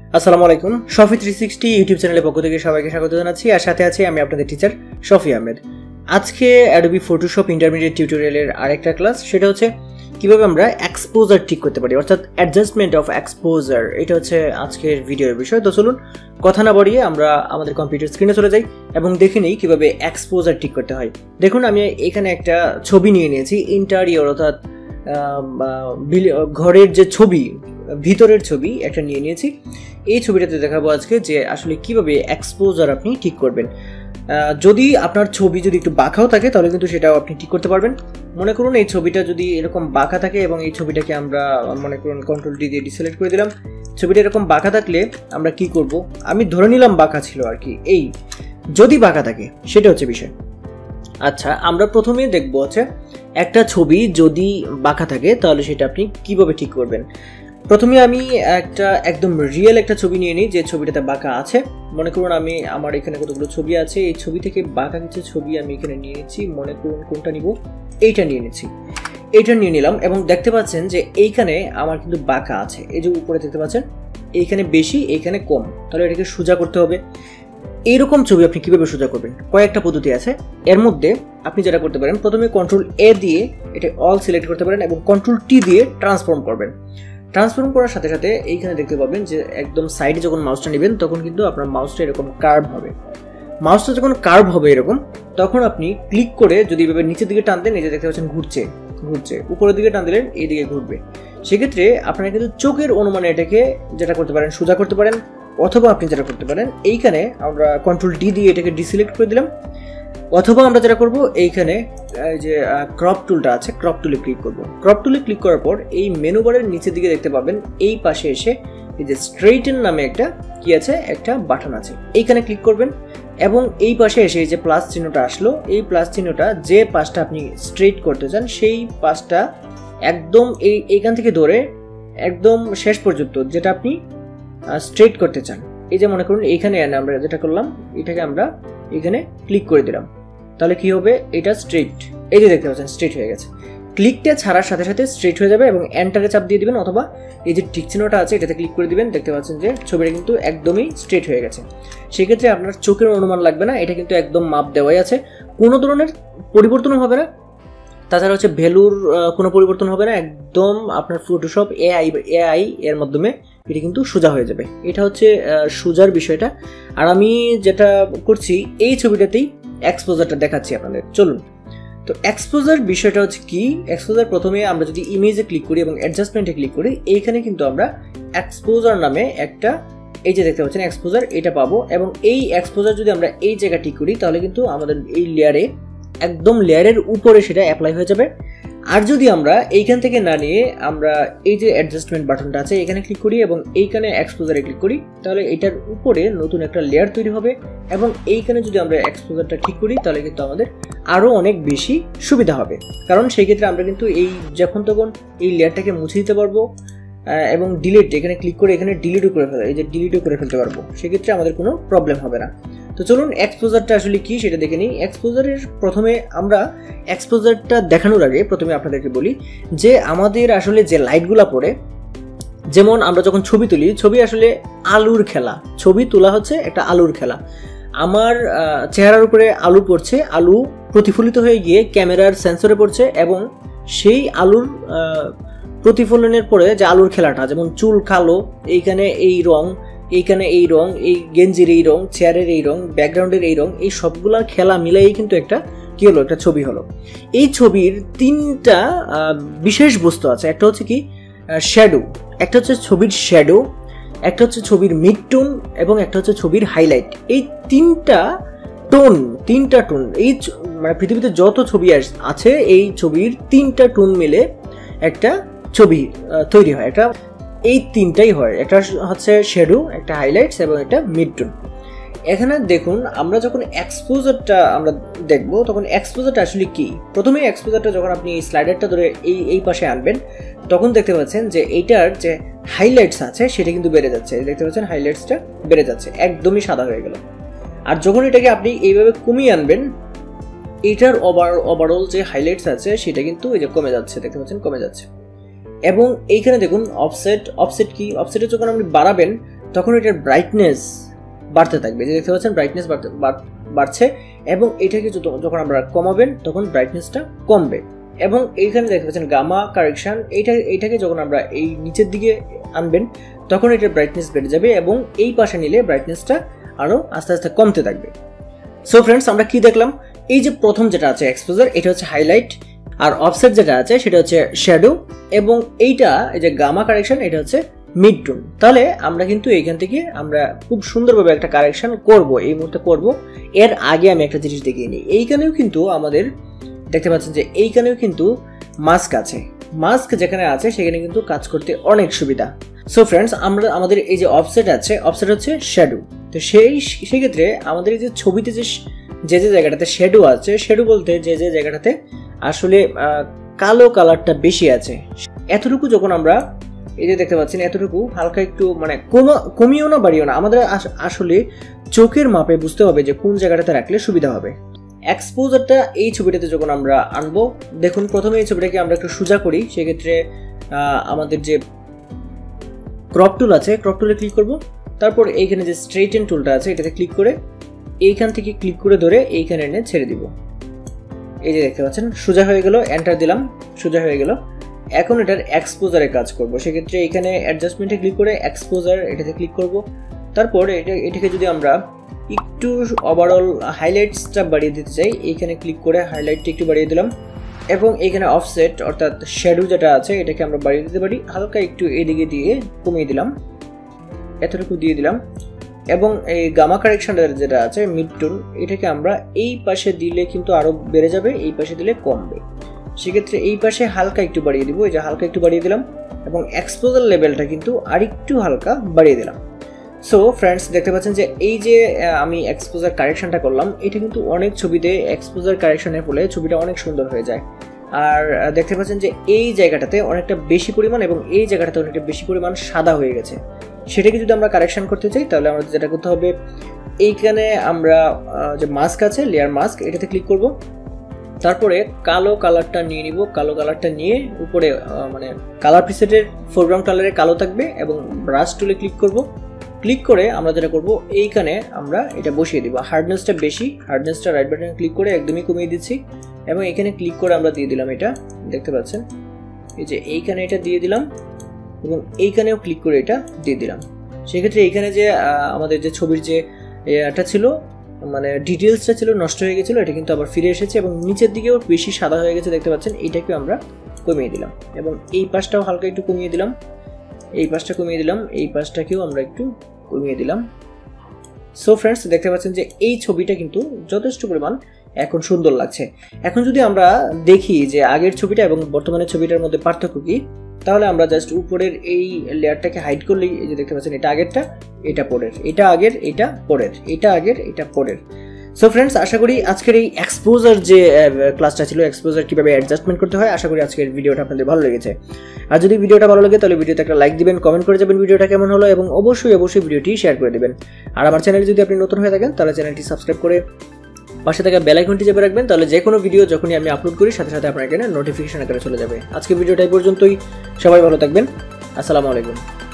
আসসালামু আলাইকুম। শফি 360 ইউটিউব চ্যানেলের পক্ষ থেকে সবাইকে স্বাগত জানাচ্ছি। আর সাথে আছি আমি আপনাদের টিচার সাফি আহমেদ। আজকে অ্যাডোবি ফটোশপ ইন্টারমিডিয়েট টিউটোরিয়ালের আরেকটা ক্লাস, সেটা হচ্ছে কিভাবে আমরা এক্সপোজার ঠিক করতে পারি, অর্থাৎ অ্যাডজাস্টমেন্ট অফ এক্সপোজার। এটা হচ্ছে আজকের ভিডিওর বিষয়। তো চলুন কথা না বাড়িয়ে আমরা আমাদের কম্পিউটার স্ক্রিনে চলে যাই এবং দেখে নিই কিভাবে এক্সপোজার ঠিক করতে হয়। দেখুন, আমি এখানে একটা ছবি নিয়ে নিয়েছি, ইন্টারিয়র অর্থাৎ ঘরের যে ছবি, ভিতরের ছবি একটা নিয়ে নিয়েছি। এই ছবিটাতে দেখাবো আজকে যে আসলে কিভাবে এক্সপোজার আপনি ঠিক করবেন। যদি আপনার ছবি যদি একটু বাঁকাও থাকে তাহলে কিন্তু সেটাও আপনি ঠিক করতে পারবেন। মনে করুন এই ছবিটা যদি এরকম বাঁকা থাকে এবং এই ছবিটাকে আমরা মনে করুন কন্ট্রোল ডি দিয়ে ডিসিলেক্ট করে দিলাম। ছবিটা এরকম বাঁকা থাকলে আমরা কি করব, আমি ধরে নিলাম বাঁকা ছিল আর কি। এই যদি বাঁকা থাকে সেটা হচ্ছে বিষয়। আচ্ছা, আমরা প্রথমে দেখবো হচ্ছে একটা ছবি যদি বাঁকা থাকে তাহলে সেটা আপনি কিভাবে ঠিক করবেন। প্রথমে আমি একটা একদম রিয়েল একটা ছবি নিয়ে নিই যে ছবিটাতে বাঁকা আছে। মনে করুন আমার এখানে কতগুলো ছবি আছে, এই ছবি থেকে বাঁকা কিছু ছবি আমি এখানে নিয়ে নিচ্ছি। মনে করুন কোনটা নিব, এইটা নিয়ে নিচ্ছি। এইটা নিয়ে নিলাম এবং দেখতে পাচ্ছেন যে এইখানে আমার কিন্তু বাঁকা আছে। এই যে উপরে দেখতে পাচ্ছেন এইখানে বেশি, এইখানে কম, তাহলে এটাকে সোজা করতে হবে। এইরকম ছবি আপনি কিভাবে সোজা করবেন, কয়েকটা পদ্ধতি আছে। এর মধ্যে আপনি যেটা করতে পারেন, প্রথমে কন্ট্রোল এ দিয়ে এটা অল সিলেক্ট করতে পারেন এবং কন্ট্রোল টি দিয়ে ট্রান্সফর্ম করবেন। ট্রান্সফর্ম করার সাথে সাথে এইখানে দেখতে পাবেন যে একদম সাইডে যখন মাউসটা নেবেন তখন কিন্তু আপনার মাউসটা এরকম কার্ভ হবে। মাউসটা যখন কার্ভ হবে এরকম, তখন আপনি ক্লিক করে যদি এভাবে নিচের দিকে টান দেন, এই যে দেখতে পাচ্ছেন ঘুরছে, উপরের দিকে টান দিলেন এই দিকে ঘুরবে। সেক্ষেত্রে আপনারা কিন্তু চোখের অনুমানে এটাকে যেটা করতে পারেন সোজা করতে পারেন, অথবা আপনি যেটা করতে পারেন এইখানে আমরা কন্ট্রোল ডি দিয়ে এটাকে ডিসিলেক্ট করে দিলাম, অথবা আমরা যেটা করব এইখানে যে ক্রপ টুলটা আছে, ক্রপ টুলে ক্লিক করব। ক্রপ টুলে ক্লিক করার পর এই মেনু বারের নিচের দিকে দেখতে পাবেন এই পাশে এসে এই যে স্ট্রেইটেন নামে একটা কি আছে, একটা বাটন আছে, এইখানে ক্লিক করবেন এবং এই পাশে এসে এই যে প্লাস চিহ্নটা আসলো, এই প্লাস চিহ্নটা যে পাশটা আপনি স্ট্রেইট করতে চান সেই পাশটা একদম এইখান থেকে ধরে একদম শেষ পর্যন্ত যেটা আপনি স্ট্রেইট করতে চান, এই যে মনে করুন এইখানে আমরা যেটা করলাম এটাকে আমরা এখানে ক্লিক করে দিলাম, তাহলে কি হবে, এটা স্ট্রেইট, এই যে দেখতে পাচ্ছেন স্ট্রেইট হয়ে গেছে। ক্লিকটা ছাড়ার সাথে সাথে স্ট্রেইট হয়ে যাবে এবং এন্টারে চাপ দিয়ে দিবেন, অথবা এই যে টিক চিহ্নটা আছে এটাতে ক্লিক করে দিবেন। দেখতে পাচ্ছেন যে ছবিটা কিন্তু একদমই স্ট্রেইট হয়ে গেছে। সেক্ষেত্রে আপনার চোখের অনুমান লাগবে না, এটা কিন্তু একদম মাপ দেওয়াই আছে, কোনো ধরনের পরিবর্তনও হবে না। তাছাড়া হচ্ছে ভ্যালুর কোনো পরিবর্তন হবে না, একদম আপনার ফটোশপ এআই এর মাধ্যমে এটা কিন্তু সোজা হয়ে যাবে। এটা হচ্ছে সোজার বিষয়টা। আর আমি যেটা করছি এই ছবিটাতেই এক্সপোজারটা দেখাচ্ছি আপনাদের। চলুন, তো এক্সপোজার বিষয়টা হচ্ছে কি, এক্সপোজার প্রথমে আমরা যদি ইমেজে ক্লিক করি এবং অ্যাডজাস্টমেন্টে ক্লিক করি, এইখানে কিন্তু আমরা এক্সপোজার নামে একটা, এই যে দেখতে পাচ্ছেন এক্সপোজার, এটা পাবো। এবং এই এক্সপোজার যদি আমরা এই জায়গা টিক করি তাহলে কিন্তু আমাদের এই লেয়ারে একদম লেয়ারের উপরে সেটা অ্যাপ্লাই হয়ে যাবে। আর যদি আমরা এইখান থেকে না নিয়ে আমরা এই যে অ্যাডজাস্টমেন্ট বাটনটা আছে এখানে ক্লিক করি এবং এইখানে এক্সপোজারে ক্লিক করি, তাহলে এটার উপরে নতুন একটা লেয়ার তৈরি হবে। এবং এইখানে যদি আমরা এক্সপোজারটা ঠিক করি তাহলে কিন্তু আমাদের আরও অনেক বেশি সুবিধা হবে, কারণ সেই ক্ষেত্রে আমরা কিন্তু এই যখন তখন এই লেয়ারটাকে মুছে দিতে পারবো এবং ডিলিট, এখানে ক্লিক করে এখানে ডিলিটও করে ফেলতে, এই যে ডিলিটও করে ফেলতে পারবো। সেক্ষেত্রে আমাদের কোনো প্রবলেম হবে না। তো চলুন এক্সপোজারটা আসলে কি সেটা দেখে নিই। এক্সপোজারের প্রথমে আমরা এক্সপোজারটা দেখানোর আগে প্রথমে আপনাদেরকে বলি যে আমাদের আসলে যে লাইটগুলো পড়ে, যেমন আমরা যখন ছবি তুলি, ছবি আসলে আলুর খেলা, ছবি তোলা হচ্ছে একটা আলুর খেলা। আমার চেহারার উপরে আলু পড়ছে, আলু প্রতিফলিত হয়ে গিয়ে ক্যামেরার সেন্সরে পড়ছে এবং সেই আলুর প্রতিফলনের পরে যে আলুর খেলাটা, যেমন চুল কালো, এইখানে এই রং, এইখানে এই রং, এই গেঞ্জির এই রং, চেয়ারের এই রং, ব্যাকগ্রাউন্ডের এই রং, এই সবগুলার খেলা মিলাই কিন্তু একটা কি হলো, একটা ছবি হলো। এই ছবির তিনটা বিশেষ বস্তু আছে, একটা হচ্ছে কি শ্যাডো, একটা হচ্ছে ছবির শ্যাডো, একটা হচ্ছে ছবির মিড টোন এবং একটা হচ্ছে ছবির হাইলাইট। এই তিনটা টোন এই মানে পৃথিবীতে যত ছবি আছে এই ছবির তিনটা টোন মিলে একটা ছবি তৈরি হয়, একটা এই তিনটাই হয়, একটা হচ্ছে শ্যাডো, একটা হাইলাইটস এবং একটা মিড টোন। এখানে দেখুন আমরা যখন এক্সপোজারটা আমরা দেখবো তখন এক্সপোজারটা আসলে কি। প্রথমে এক্সপোজারটা যখন আপনি এই স্লাইডারটা ধরে এই পাশে আনবেন তখন দেখতে পাচ্ছেন যে এইটার যে হাইলাইটস আছে সেটা কিন্তু বেড়ে যাচ্ছে, দেখতে পাচ্ছেন হাইলাইটসটা বেড়ে যাচ্ছে, একদমই সাদা হয়ে গেল। আর যখন এটাকে আপনি এইভাবে কমিয়ে আনবেন, এটার ওভারঅল যে হাইলাইটস আছে সেটা কিন্তু এই যে কমে যাচ্ছে, দেখতে পাচ্ছেন কমে যাচ্ছে। এবং এইখানে দেখুন অফসেট কি, অফসেটে যখন আপনি বাড়াবেন তখন এটার ব্রাইটনেস বাড়তে থাকবে। যে দেখতে পাচ্ছেন ব্রাইটনেস বাড়ছে, এবং এটাকে যখন আমরা কমাবেন তখন ব্রাইটনেসটা কমবে। এবং এইখানে দেখতে পাচ্ছেন গামা কারেকশন, এইটাকে যখন আমরা এই নিচের দিকে আনবেন তখন এটার ব্রাইটনেস বেড়ে যাবে, এবং এই পাশে নিলে ব্রাইটনেসটা আরও আস্তে আস্তে কমতে থাকবে। সো ফ্রেন্ডস, আমরা কি দেখলাম? এই যে প্রথম যেটা আছে এক্সপোজার, এটা হচ্ছে হাইলাইট, আর অফসেট যেটা আছে সেটা হচ্ছে শ্যাডো, এবং এইটা এই যে গামা কারেকশন এটা হচ্ছে মিড টোন। তাহলে আমরা কিন্তু এইখান থেকে আমরা খুব সুন্দরভাবে একটা কারেকশন করব, এই মুহূর্তে করব। এর আগে আমি একটা জিনিস দেখিয়ে নিই। এইখানেও কিন্তু আমাদের দেখতে পাচ্ছেন যে এইখানেও কিন্তু মাস্ক আছে। মাস্ক যেখানে আছে সেখানে কিন্তু কাজ করতে অনেক সুবিধা। সো ফ্রেন্ডস, আমাদের এই যে অফসেট আছে, অফসেট হচ্ছে শ্যাডো। তো সেই ক্ষেত্রে আমাদের এই যে ছবিতে যে জায়গাটাতে শ্যাডো আছে, শ্যাডো বলতে যে জায়গাটাতে আসলে কালো কালারটা বেশি আছে, এতটুকু যখন আমরা এই যে দেখতে পাচ্ছেন এতটুকু হালকা একটু মানে কমিও না বাড়িও না, আমাদের আসলে চোখের মাপে বুঝতে হবে যে কোন জায়গাটাতে রাখলে সুবিধা হবে। এক্সপোজারটা এই ছবিটাতে যখন আমরা আনবো, দেখুন প্রথমে এই ছবিটাকে আমরা একটু সোজা করি। সেক্ষেত্রে আমাদের যে ক্রপ টুল আছে, ক্রপ টুলে ক্লিক করব। তারপর এইখানে যে স্ট্রেইটেন টুলটা আছে এটাতে ক্লিক করে এইখান থেকে ক্লিক করে ধরে এইখানে এনে ছেড়ে দিব। এই যে দেখতে পাচ্ছেন সোজা হয়ে গেল, এন্টার দিলাম, সোজা হয়ে গেল। এখন এটার এক্সপোজারে কাজ করব। সেক্ষেত্রে এখানে অ্যাডজাস্টমেন্টে ক্লিক করে এক্সপোজার এটাতে ক্লিক করব। তারপর এটাকে যদি আমরা একটু ওভারঅল হাইলাইটসটা বাড়িয়ে দিতে চাই, এইখানে ক্লিক করে হাইলাইটটা একটু বাড়িয়ে দিলাম, এবং এইখানে অফসেট অর্থাৎ শ্যাডো যেটা আছে এটাকে আমরা বাড়িয়ে দিতে পারি, হালকা একটু এদিকে দিয়ে কমিয়ে দিলাম, এতটুকু দিয়ে দিলাম। এবং এই গামা কারেকশনটা যেটা আছে মিড টোন, এটাকে আমরা এই পাশে দিলে কিন্তু আরো বেড়ে যাবে, এই পাশে দিলে কমবে। সেক্ষেত্রে এই পাশে হালকা একটু বাড়িয়ে দিব, এই যে হালকা একটু বাড়িয়ে দিলাম, এবং এক্সপোজার লেভেলটা কিন্তু আরেকটু হালকা বাড়িয়ে দিলাম। সো ফ্রেন্ডস, দেখতে পাচ্ছেন যে এই যে আমি এক্সপোজার কারেকশনটা করলাম, এটা কিন্তু অনেক ছবিতে এক্সপোজার কারেকশনের ফলে ছবিটা অনেক সুন্দর হয়ে যায়। আর দেখতে পাচ্ছেন যে এই জায়গাটাতে অনেকটা বেশি পরিমাণ এবং এই জায়গাটাতে অনেকটা বেশি পরিমাণ সাদা হয়ে গেছে। সেটাকে যদি আমরা কারেকশন করতে চাই তাহলে আমাদের যেটা করতে হবে, এইখানে আমরা যে মাস্ক আছে লেয়ার মাস্ক, এটাতে ক্লিক করব। তারপরে কালো কালারটা নিয়ে নিব, কালো কালারটা নিয়ে উপরে মানে কালার প্রিসেটের ফোরগ্রাউন্ড কালারে কালো থাকবে, এবং ব্রাশ টুলে ক্লিক করব। ক্লিক করে আমরা যেটা করব, এইখানে আমরা এটা বসিয়ে দিব। হার্ডনেসটা বেশি, হার্ডনেসটা রাইট বাটনে ক্লিক করে একদমই কমিয়ে দিচ্ছি, এবং এখানে ক্লিক করে আমরা দিয়ে দিলাম এটা, দেখতে পাচ্ছেন এই যে এইখানে এটা দিয়ে দিলাম, এবং এইখানেও ক্লিক করে এটা দিয়ে দিলাম। সেক্ষেত্রে এইখানে যে আমাদের যে ছবির যে এটা ছিল মানে ডিটেলসটা ছিল নষ্ট হয়ে গেছিলো, এটা কিন্তু আবার ফিরে এসেছে, এবং নিচের দিকেও বেশি সাদা হয়ে গেছে দেখতে পাচ্ছেন। এইটাকেও আমরা কমিয়ে দিলাম, এবং এই পাশটাও হালকা একটু কমিয়ে দিলাম, এই পাশটা কমিয়ে দিলাম, এই পাশটাকেও আমরা একটু কমিয়ে দিলাম। সো ফ্রেন্ডস, দেখতে পাচ্ছেন যে এই ছবিটা কিন্তু যথেষ্ট পরিমাণ এখন সুন্দর লাগছে। এখন যদি আমরা দেখি যে আগের ছবিটা এবং বর্তমানের ছবিটার মধ্যে পার্থক্য কি, তাহলে আমরা জাস্ট উপরের এই লেয়ারটাকে হাইড করলেই এই যে দেখতে পাচ্ছেন এটা আগেরটা, এটা পরের, এটা আগের, এটা পরের, এটা আগের, এটা পরের। সো ফ্রেন্ডস, আশা করি আজকের এই এক্সপোজার যে ক্লাসটা ছিল, এক্সপোজার কীভাবে অ্যাডজাস্টমেন্ট করতে হয়, আশা করি আজকের ভিডিওটা আপনাদের ভালো লেগেছে। আর যদি ভিডিওটা ভালো লাগে তাহলে ভিডিওতে একটা লাইক দিবেন, কমেন্ট করে যাবেন ভিডিওটা কেমন হলো, এবং অবশ্যই ভিডিওটি শেয়ার করে দেবেন। আর আমার চ্যানেলে যদি আপনি নতুন হয়ে থাকেন তাহলে চ্যানেলটি সাবস্ক্রাইব করে পাশে থাকা বেল আইকনটি চেপে রাখবেন, তাহলে যে কোনো ভিডিও যখনই আমি আপলোড করি সাথে সাথে আপনার এখানে নোটিফিকেশন আকারে চলে যাবে। আজকে ভিডিওটা এই পর্যন্তই, সবাই ভালো থাকবেন, আসসালামু আলাইকুম।